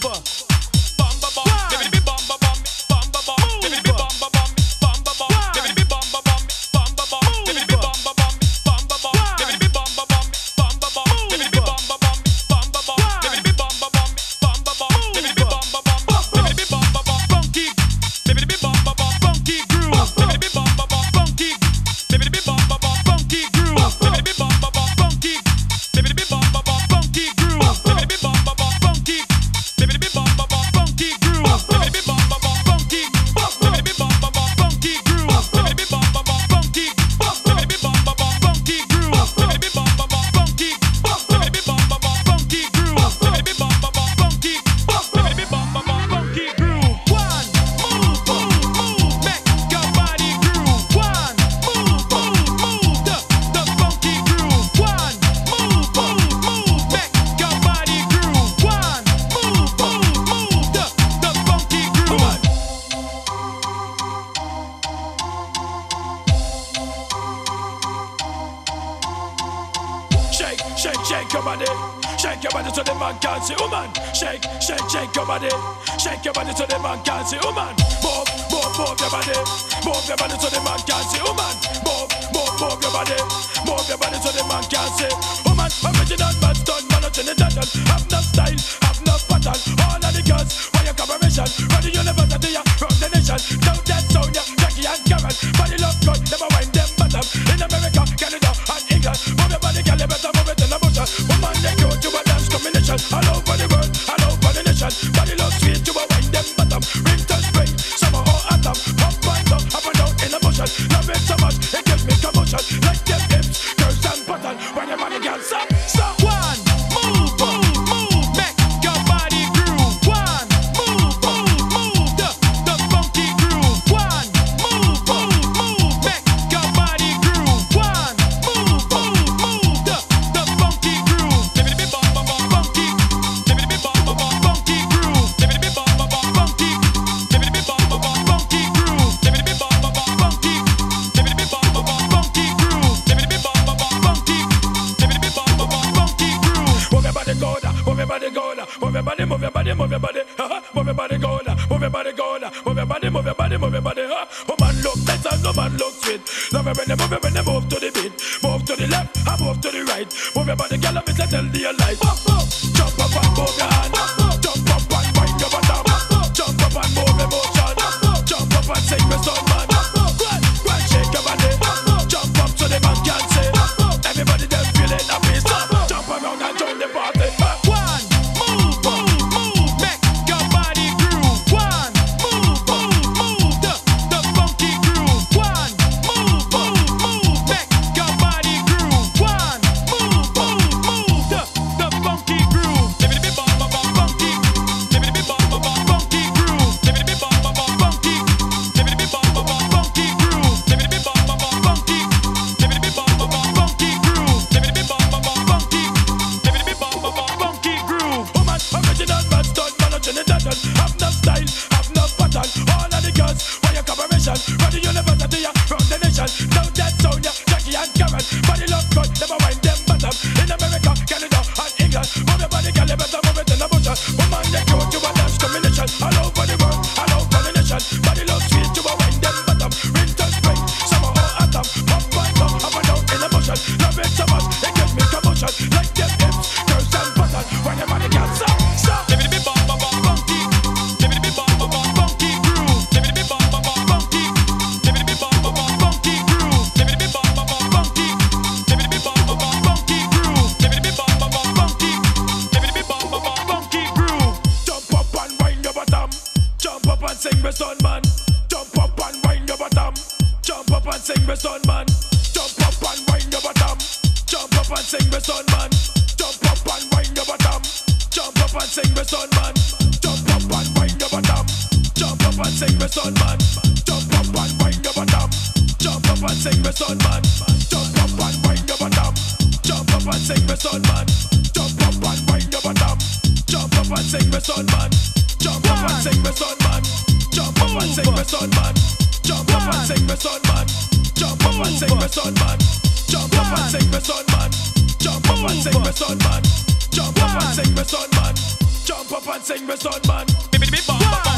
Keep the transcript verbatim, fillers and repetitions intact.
Shake, shake your body, shake your body so the man can see. Woman, shake, shake, shake your body, shake your body so the man can see. Woman, move, move, move your body, move your body so the man can see. Woman, move, move, move your body, move your body so the man can see. Woman, original man stone, man not in the dungeon. Have no style, have no pattern. All of the girls, why your collaboration? Run the university, from the nation. Down that sound, yeah, Jackie and Karen. Body love good, never wind them bottom. In America, Canada, and England, move your body, girl, you better move it in the motion. Woman, they go to a dance combination. All over the world, all over the nation. Body love sweet, you a wind them bottom. Winter, spring, summer or autumn. Up and down, up and down in the motion. Love it so much, it gives me commotion. Like them hips, curves and button. When your body girl stop, stop. One, move, move, move, make your body groove. One, move, move, move, the, the funky groove. One, move, move, move, make your body groove. One, move, move, move, the, the funky groove. Funky, funky groove. Funky, funky groove. Funky, funky groove. Move your body go down, move your body go down, move your body, move your body, move your body, uh-huh. Move your body go down, move your body go down, move your body, move your body, move your body, huh? Oh man look nice and no man look sweet. Love it when they move it when they move to the beat. Move to the left, I move to the right. Move your body, girl, I'm in tell the light. Jump up and move your hand, jump up and wind your bottom, jump up and move emotion, jump up and sing me song man. Go and shake your body, jump up so the man can say. Everybody them feeling happy, stop. Jump around and join the party. One, move, move, move, make your body groove. One, move, move, move, the, the funky groove. One, move, move, move, make your body groove. One, move, move, move, the, the funky groove. Funky, funky groove. Funky, funky groove. Funky, funky groove. Funky groove. Woman, original man, stone, man, not in the dungeon. Have no style, have no pattern. All of the girls, why your collaboration? Run the university, from the nation. Down that sound, yeah, Jackie and Karen. Body love good, never wind them bottom. In America, Canada, and England. Move your body, girl, you better move it in the motion. Woman, they go to a dance combination. All over the world, all over the nation. Body love sweet, you a wind them bottom. Winter, spring, summer or autumn. Up and down, up and down in the motion. Love it so much, it gives me commotion. Like them hips, curves and button. When your body girl stop, stop. Funky, funky groove. Funky, funky groove. Funky, funky groove. Funky groove. Jump up and wind your bottom. Jump up and sing me son man. Jump up and wind your bottom. Jump up and sing me son man. Jump up and wind your bottom. Jump up and sing me son man. Jump up and wind your bottom. Jump up and sing me son man. Jump up and wind your bottom. Jump up and sing me son man. Jump up and wind your bottom. Jump up and sing me son man. Jump up and wind your bottom. Jump up and sing me son man. Jump up and wind your bottom. Jump up and sing me son man. Jump up and sing me son man. Jump up and sing me son man. Jump up and sing me son man. Jump up and sing me son man. Jump up and sing me son man. Jump up and sing me son man. Jump up and sing me son man. Jump up up and sing with son man. One,